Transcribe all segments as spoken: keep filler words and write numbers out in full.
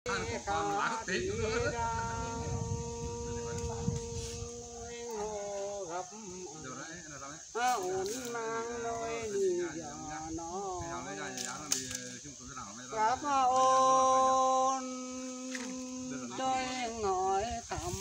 còn lá quốc tế nữa ổn mang nôi đi giờ nó gặp ôn đôi ngồi thầm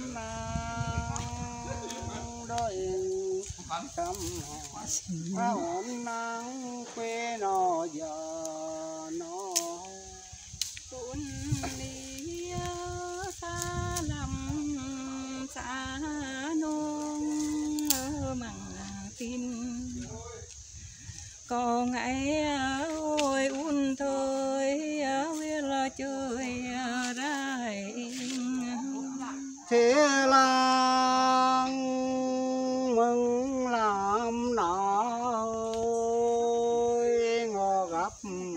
đôi thầm ổn mang quê nó giờ nó cuốn đi xa lắm xa nông mằng tin còn ngày ôi un thôi biết là chơi ra thế là mừng làm nào ngò gặp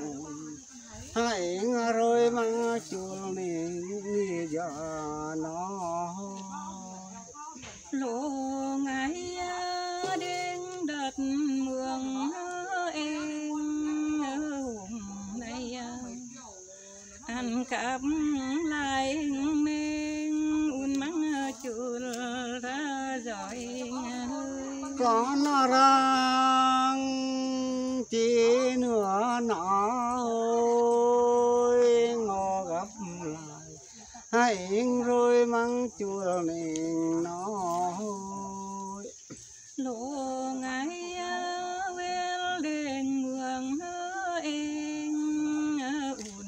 hãy rồi mang chuông mình đi giờ nó lô ngày đến đợt mường em hôm nay ăn cắp lại mình un mắng chùa ra giỏi con răng chỉ nửa nọ ngò gặp lại hãy rồi mang chùa mình nó lô ngày vel đền mường em ùn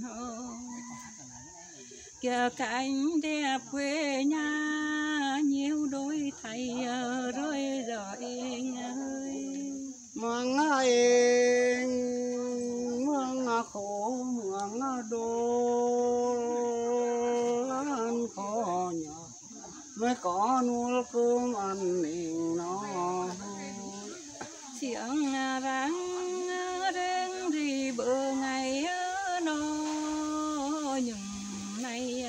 kìa cảnh đẹp quê nhà nhiều đôi thầy rơi rồi ơi mừng anh mừng khổ mừng đô ăn khó nhỏ mới có nuôi cơm ăn mình nó tiếng răng reng thì bữa ngày nó nhưng nay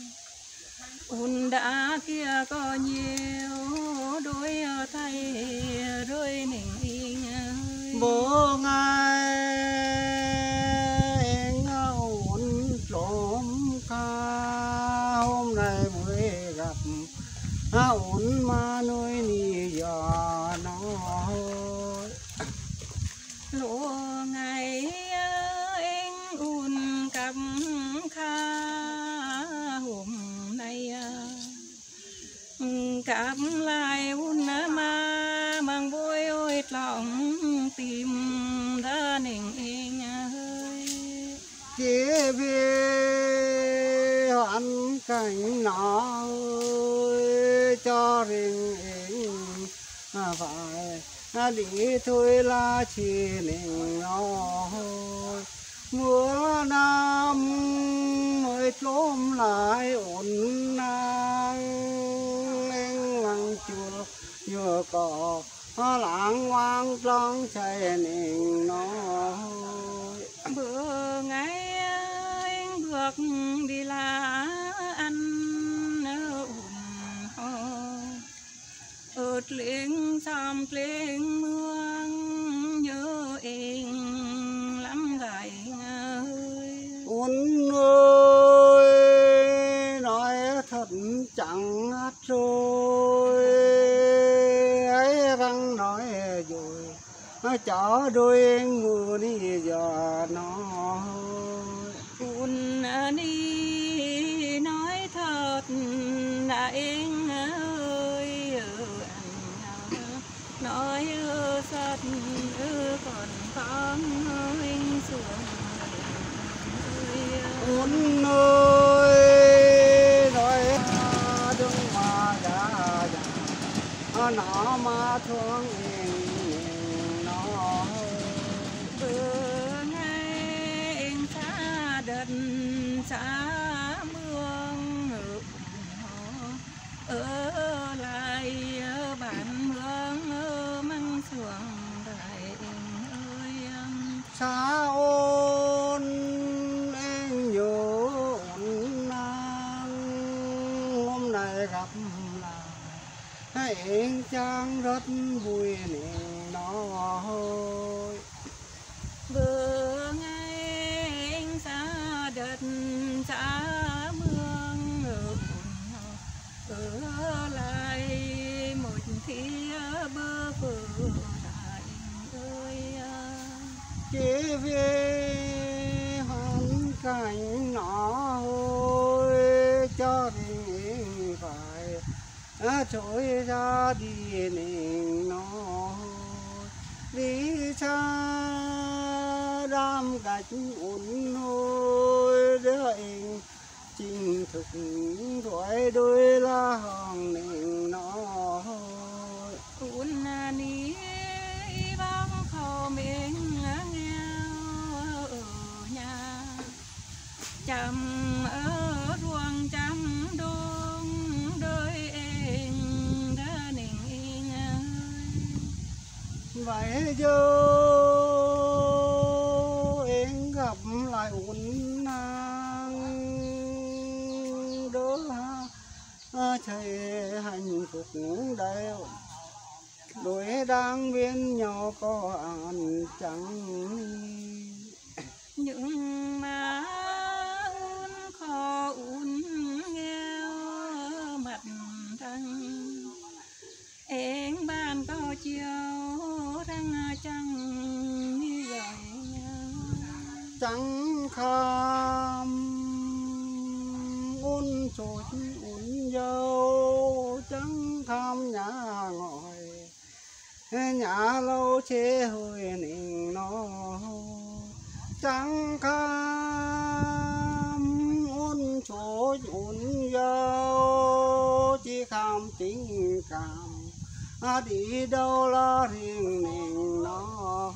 un đã kia có nhiều đôi thay rơi mình bữa ngày ngауn trộm ca hôm nay mới gặp ổn mà nuôi ni giờ nó lúa ngày anh un cặp kha hôm nay cặp lại un mà mang vui ôi lòng tìm ra nình anh ơi chỉ biết hoàn cảnh nó cho riêng anh phải đi thôi là chỉ mình nó mùa năm mới trốn lại ổn năng anh lăng chùa vừa có lãng hoang trong chạy mình nó bữa ngày anh bước đi là ăn ớt lên xăm lên mương nhớ em lắm gầy ơi ôn ơi nói thật chẳng hát rồi ấy răng nói rồi nó chó đôi mưa đi giờ nó ôn đi nói thật là em ơi nói thật còn con anh sướng ôn ơi nói đừng mà đã nó mà thương em nó bữa ngày anh xa đất xa mương ở lại bản mương măng xuồng đại ơi xa ôn em nhớ ôn nang hôm nay gặp lại anh chàng rất vui niềm nó bữa ngày anh xa đất xa nọ hôi cho đình phải trôi ra đi đình nó đi xa đam gạch ổn hôi đợi chinh thực thoại đôi la hòn đình nó un ni bóng khâu miếng nghèo ở nhà chăm ở ruộng chăm đôn đôi em đã nình yên vậy giờ em gặp lại uốn nang đỡ trời hạnh phúc đây đôi đang bên nhau có ăn chẳng những má un kho un nghèo mặt trăng em ban có chiều trăng trăng như vậy chẳng kham un trột un dâu chẳng kham nhà ngồi nhà lâu chế hồi nình nó chẳng kham un trột un dâu chỉ kham tình cảm à đi đâu là riêng nình nó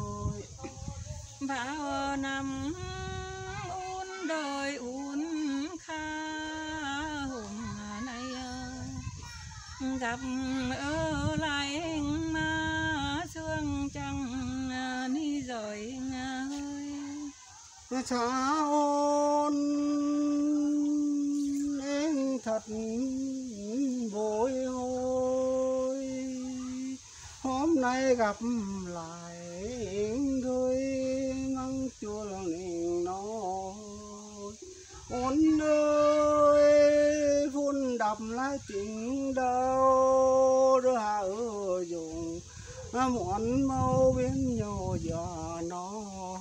vào năm un đời un kha hùng này gặp ở lại mà sương trăng đi rồi ơi cha ôn em thật bồi hồi hôm nay gặp lại đôi ngăn chua lòng nó ôn ơi vun đập lại tình đâu đưa hạ ở dùng muốn mau bên nhau giờ nó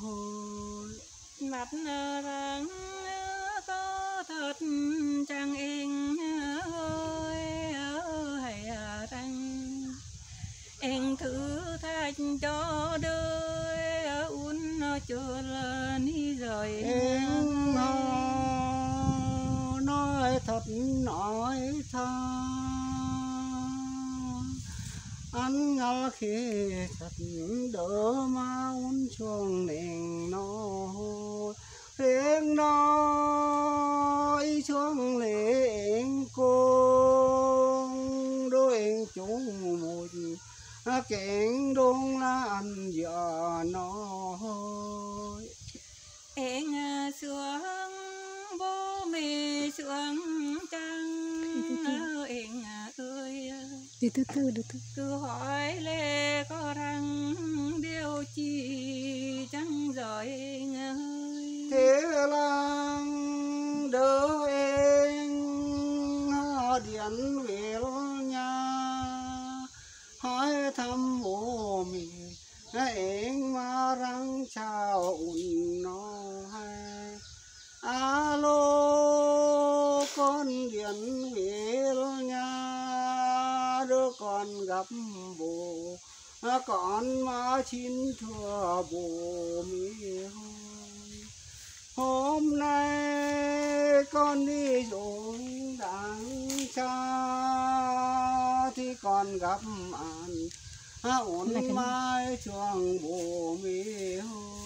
mặt rằng có thật chẳng em ơi hay rằng em thử thách cho đời un chưa lên rồi em nói thật nói tha anh ngờ khi thật đỡ mà uốn chuông đèn nó tiếng nói chuông lên cung đôi chúng một kẹn đông là anh giờ nó em xuống bố mẹ xuống trăng em ơi đi từ từ đi từ cứ hỏi lê có răng điều chi chẳng giỏi em ơi thế là đỡ em điện về nhà hỏi thăm bố mẹ em mà răng chào อุ่นnó hay alo con điện về nhà đứa con gặp bố con mà xin thưa bố mẹ hôm nay con đi ruộng đằng xa thì con gặp anh ổn mai chuông bố mẹ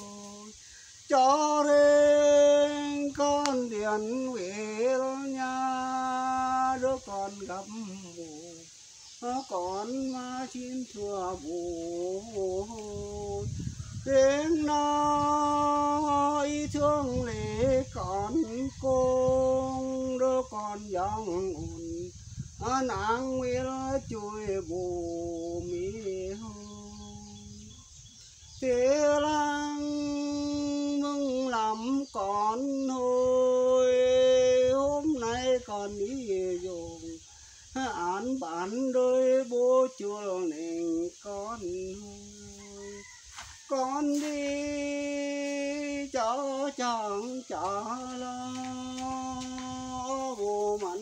cho đến con điện về nhà đứa con gặp bố con mà xin thưa bố tiếng nói thương lệ con cung đứa con dòng ổn nàng nguyên chui bù mi thế lang mừng lắm con hồi hôm nay con đi dùng án bản đôi bố chùa nền con con đi cho chẳng trả lo vô mặn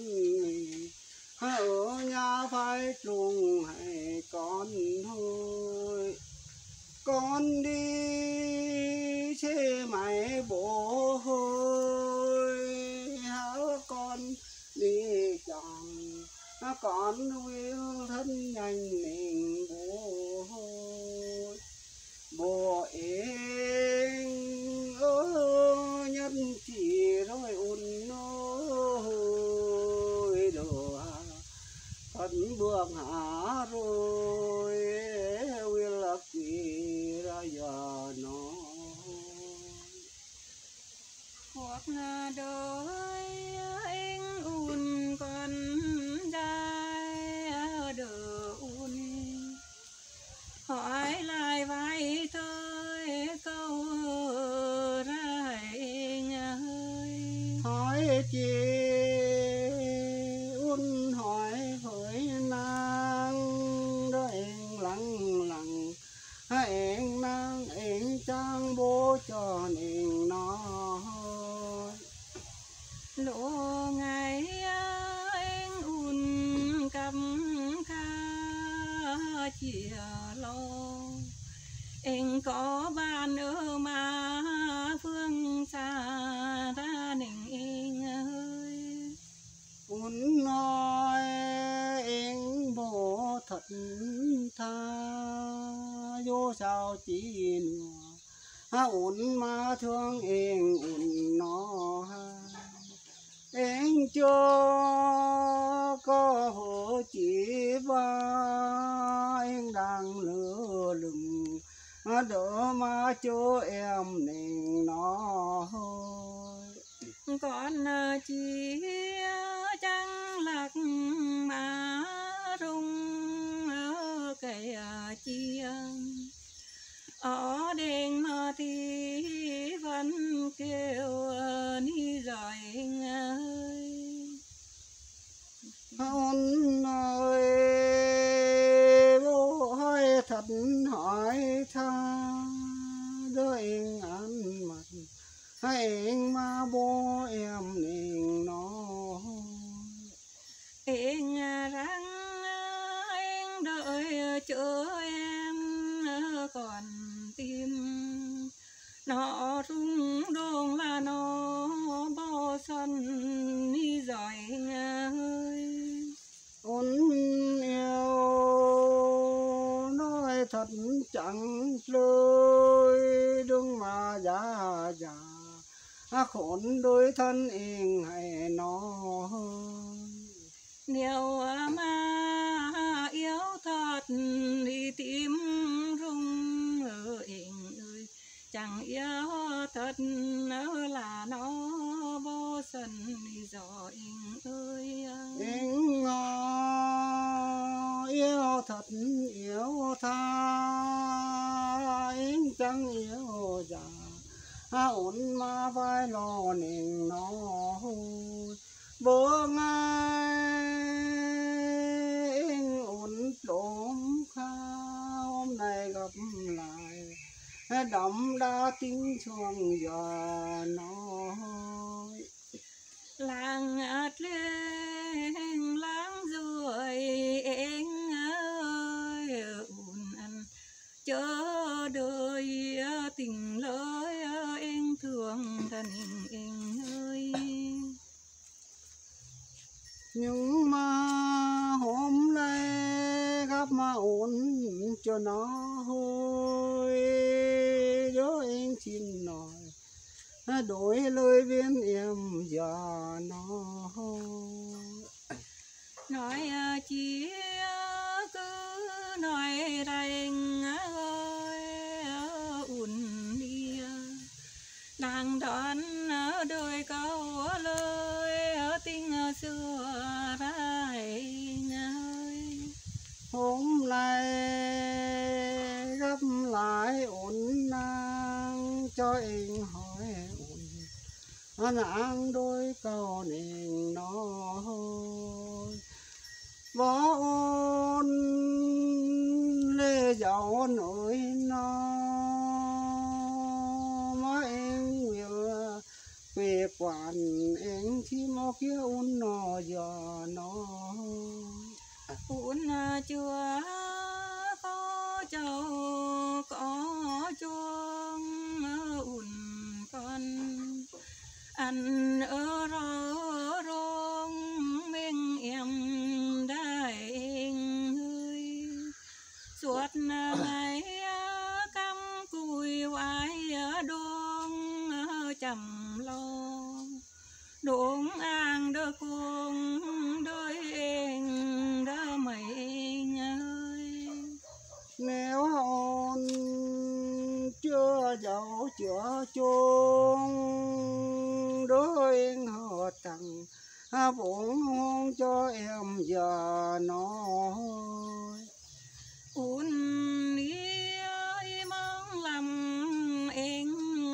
ở nhà phải trùng hay con thôi con đi chê mày bố hơi háo con đi chồng con nuôi thân nhanh mình bố hơi bố em ơ nhân chỉ rồi ôn ơi đồ thân bước hạ rồi nguyên là quỷ ra giờ nó hoặc là đời anh ôn con trai đỡ ôn hỏi lại vai thôi câu ra anh ơi hỏi chị ôn hỏi với nàng đó em lặng lặng em nàng em trang bố cho em nói lỗ ngày anh ôn cầm ca chia lo anh có bạn ở mà phương xa ra nình anh ơi ôn nói em bố thật tha vô sao chỉ nữa ha ôn mà thương em ôn nó em chưa có hộ chỉ ba em đang lửa lừng đỡ mà cho em nên nó con chỉ trăng lạc mà rung cây chia ở đền mà thì vẫn kêu đi rồi anh ơi ôn ơi bố hỏi thật hỏi tha đôi em ăn mặt hay anh mà bố em nên nó anh răng anh đợi chờ em còn tim nó rung đong là nó bao xuân đi rồi anh ơi ôn yêu nói thật chẳng lối đúng mà già già khốn đôi thân em hay nó nếu mà yêu thật thì tim rung ở anh ơi chẳng yêu thật là nó vô sân rồi anh ơi em ngó yêu thật yêu tha em chẳng yêu già ổn mà vai lo nên nó bố ngay em ổn trốn kha hôm nay gặp lại đậm đã tiếng chuông giờ nói làng ngạt lên láng rồi anh ơi ùn ăn chớ đời tình lối anh thương thân anh ơi nhưng mà hôm nay gặp mà ổn cho nó hôi nhớ anh xin nói đổi lời viên em giờ nó nói chỉ cứ nói anh ơi ùn đi đang đón đôi câu lời tình xưa ra anh ơi hôm nay gặp lại ổn nàng cho anh hỏi ổn nàng đôi câu nên nó bỏ ôn lê dạo nỗi nó quản em chi mò kia un nọ giờ nó un chưa có châu có chuông un con ăn ở rô rong mình em đại hơi suốt ngày cắm cùi vải đôn chầm lo đốn an đơ cuồng đôi em đơ mày ơi nếu hôn chưa giàu chưa chuông đôi họ tặng bụng hôn cho em giờ nó un ơi mong làm em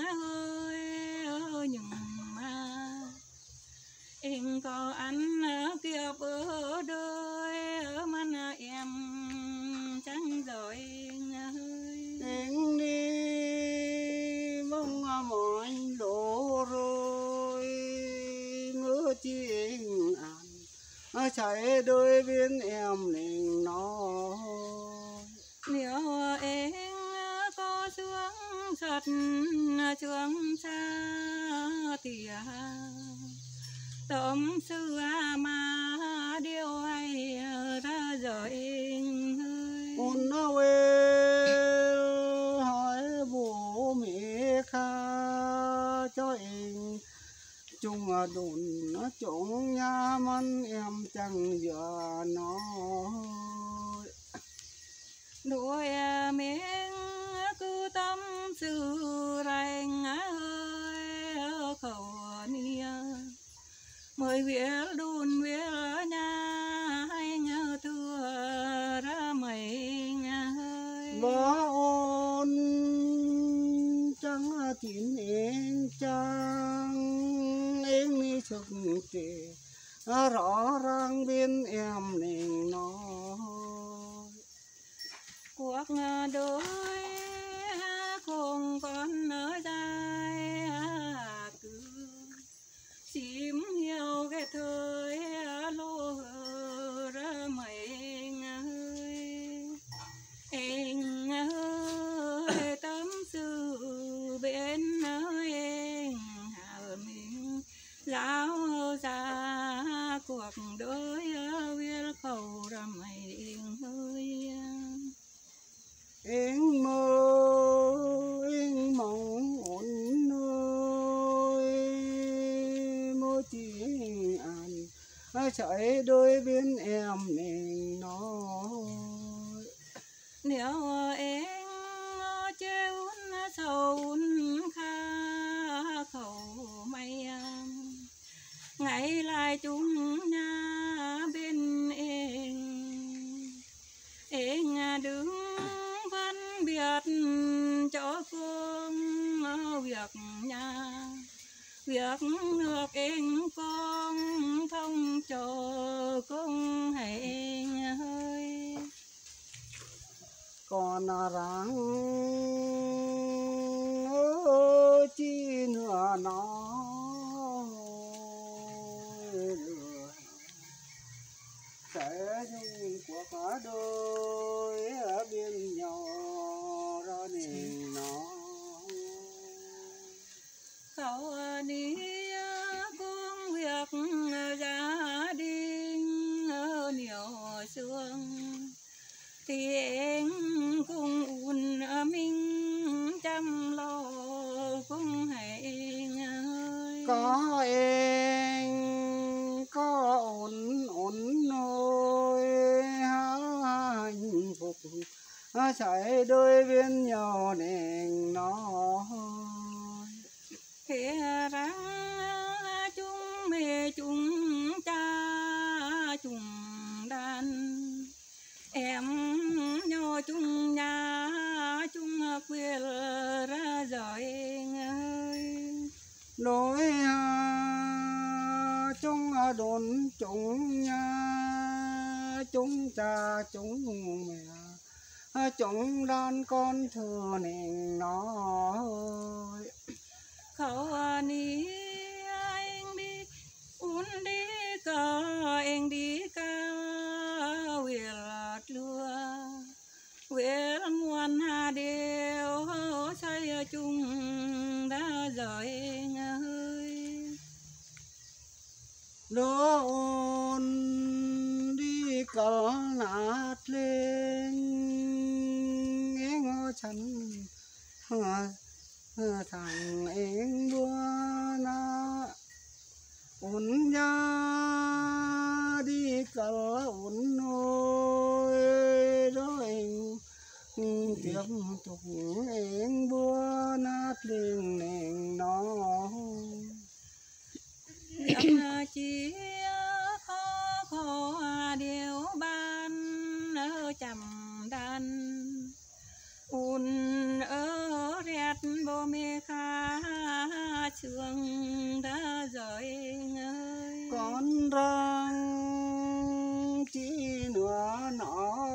ơi nhưng mà em có anh kia bữa đôi ở mà em chẳng rồi ơi em đi mong mỏi lỗ rồi ngỡ chi em ăn chạy đôi bên em nên nó nếu em có xuống sật xuống xa thì tâm sư mà điều hay ra rồi ơi con nó về hỏi bố mẹ kha cho em chung đồn nó trộn nhà मन em chẳng giờ nó đôi miếng cứ tâm sự rành ơi khẩu nia mời viết đun viết nhà hay nhớ thưa ra mày ơi bố ôn chẳng tin em chẳng em mi thực tế rõ ràng bên em nên nói cuộc đôi cùng con ở dài cứ chim hiểu cái thời lô ra mày ơi anh ơi tâm sự bên ơi anh hà mình giáo ra cuộc đời viết khẩu ra mày ơi em mơ em mong ổn nơi mơ chỉ ăn chạy đôi bên em nên nói nếu em treo sầu kha khẩu mày ngày lại chúng nhà bên em em đứng phân biệt cho phương việc nhà việc nước em con thông cho công hay hơi còn ráng ơ chi nữa nó sẽ chung cuộc đôi ở bên nhau ra nên nó khẩu đi công việc gia đình nhiều sương thì em cũng un mình chăm lo cũng hay có em có ổn ổn nôi hạnh phúc chạy đôi bên nhau nên nó thế rằng chúng mẹ chúng cha chúng đàn em nhỏ chung nhà chung quê ra rồi ơi đôi chung đồn chung nhà chung cha chung mẹ chung đàn con thừa nên nó khẩu ni ai đó ôn đi cỡ nát lên nghe ngó chân thằng em bữa na ôn ra đi cỡ ôn nôi đó em tiếp tục em bữa nát lên nền nó Ông chỉ khó khổ điều ban ở chầm đan un ở riết bố mê khá trường đã rồi ơi con răng chỉ nữa nó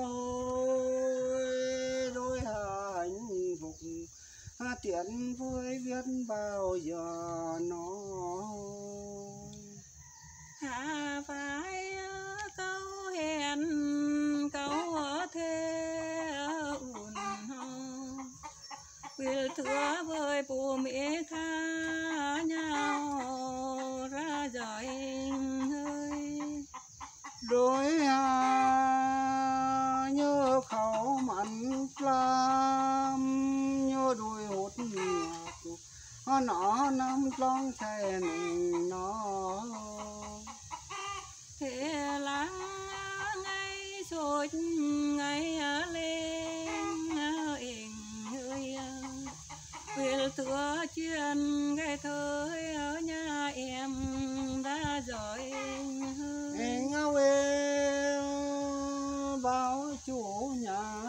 đôi hạnh phúc tiện vui biết bao giờ nó hà phải câu hẹn câu thế ùn will thưa với bố mẹ tha nhau ra rồi ơi đôi hà nhớ khẩu mặn lam nhớ đôi hút nhạt nó nắm long xe mình nó thế lắng ngay rồi ngay lên ing ơi will thưa chuyện cái thời ở nhà em đã rồi em quê báo chủ nhà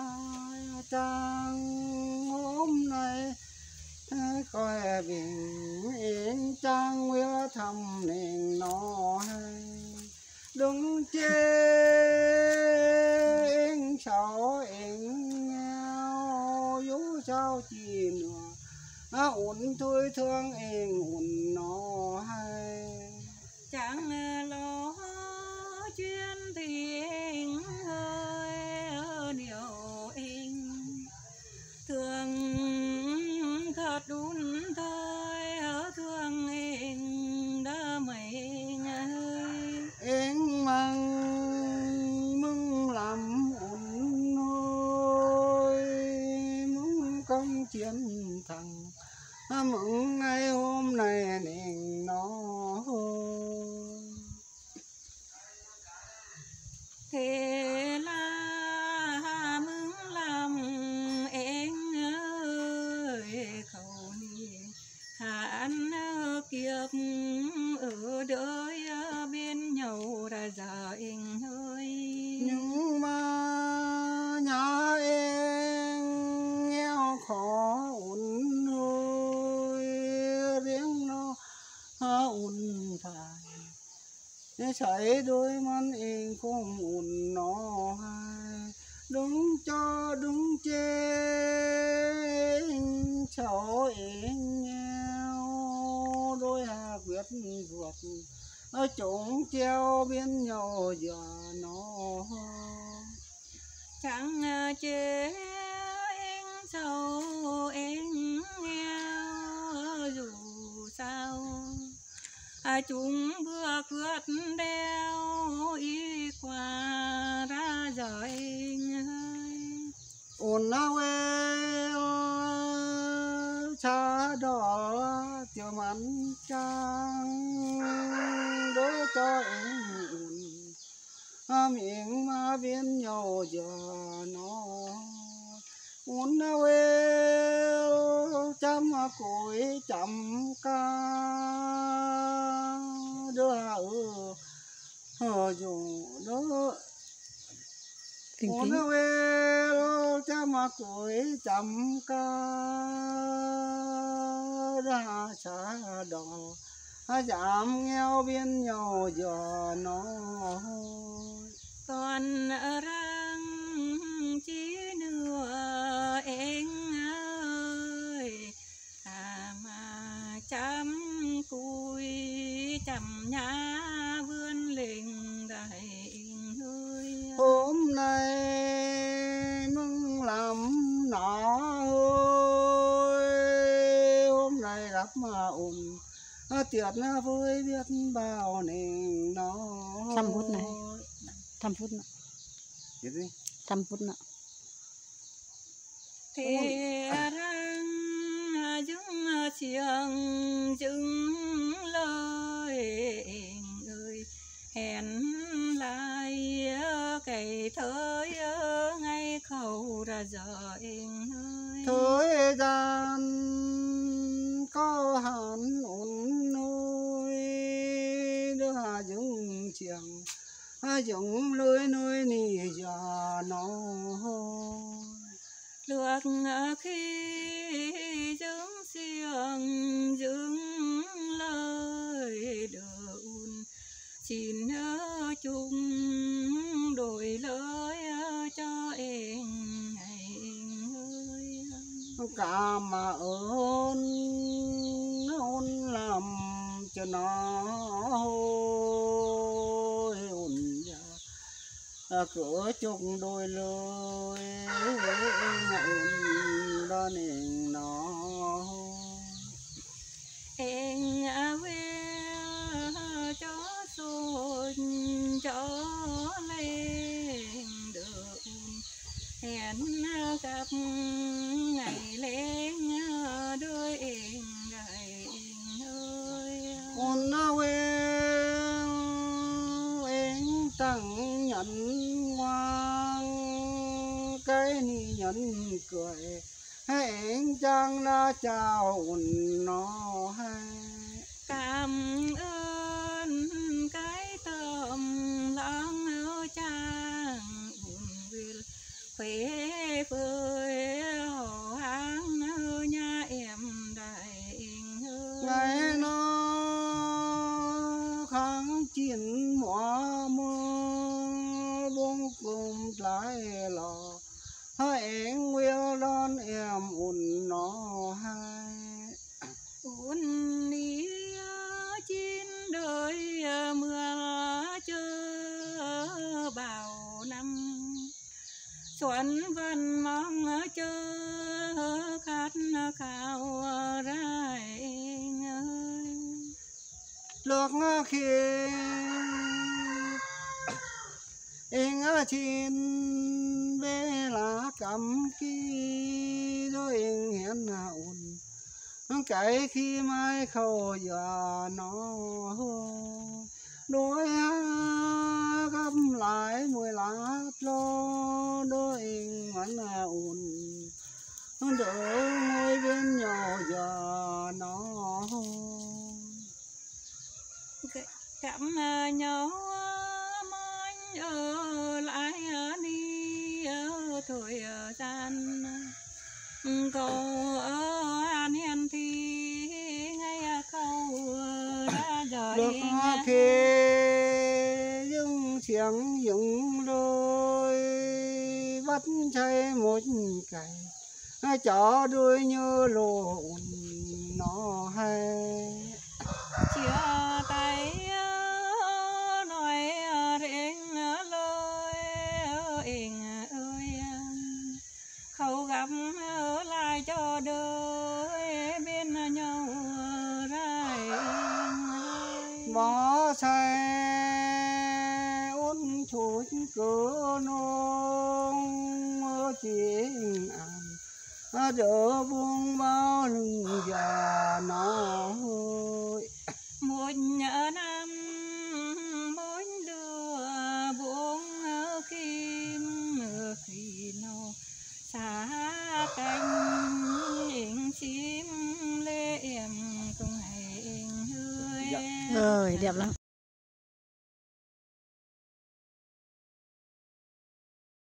trang hôm nay coi bình yên trang will thăm nên nó đúng chê em cháu em nghèo dấu sao chi nữa à, ổn thôi thương em ổn nó hay chẳng lo chuyện thì anh ơi điều anh thương thật đúng thôi ở thương anh đã mấy ơi em mong mừng lắm ổn thôi mừng công chiến thắng mừng ngày hôm nay nên nó thế là mừng làm em ơi khẩu ni hắn kiếp ở đời bên nhau ra giờ anh ơi nhưng mà nhà em nghèo khó ổn thôi riêng nó ổn phải để xảy đôi mắt em không ổn nó hay đúng cho đúng chê cháu em nghèo đôi hà quyết ruột ở chúng treo bên nhau giờ nó chẳng chế anh sâu anh nghèo dù sao à chúng vừa cướp đeo y qua ra rồi anh ơi ổn nào em cha đỏ tiểu mắn trắng đối cho em ổn miệng mà bên nhau giờ nó ổn nào em chăm củi chăm ca đưa ở ở dù đó ổn nào em chăm củi chăm ca ra xa đỏ giảm nghèo bên nhau giờ nó còn răng chỉ nữa anh ơi à mà chăm cùi chăm nhà vươn lên đại ơi hôm nay mừng lắm nó ơi hôm nay gặp mà ổn tiệt na vui biết bao nền nó Thăm phút này. Thăm phút nữa. Gì đi? Thăm phút nữa. Thế răng dưng chiêng dưng lời ơi hẹn lại cái thời ngày khẩu ra giờ em ơi Thời gian có hạn ổn nuôi đưa hà dưng chiang hà dưng lưới nuôi nì già nó được khi dưng xiềng dưng lời đờn xin chung đổi lời cho em ngày ơi cả mà ơn ôn làm cho nó hôi ôn dạ cửa chung đôi lối ôn đó nên nó em quê cho xuân cho lên đường hẹn gặp ngày lên đôi em gầy ơi ôn quê em tặng nhận ngoan cái ni nhận cười hẹn trang là chào nó hay cảm ơn cái tâm lắng ở trang vil khỏe phơi hò hang nhà em đại ngày nó kháng chiến mùa mưa buông cùng lại lò hãy nguyên đón em อุ่นnó hay อุ่นđi chín đời mưa chờ bao năm xuân vẫn mong chờ khát khao ra em ơi lúc khi em ở trên bê lá cầm kia đôi em hẹn อุ่นcái khi mai khâu giờ nó đôi gấp lại mùi lá lo đôi em vẫn อุ่นđỡ ngồi bên nhau giờ nó cảm nhau mong ở lại đi ở thời gian cầu ở an hiền thì ngay câu đã giờ được khi dưng xiềng dừng đôi bắt chay một cày chó đuôi như lộn nó hay chia tay nói riêng lối em ơi khâu gặp ở lại cho đời bên nhau ra bỏ xe ôn chuột cửa nông chuyện ăn đỡ buông bao lưng già nó một nhớ năm mỗi đưa buông khi khi nào xa cánh chim lê em cùng hay ơi Rồi đẹp lắm.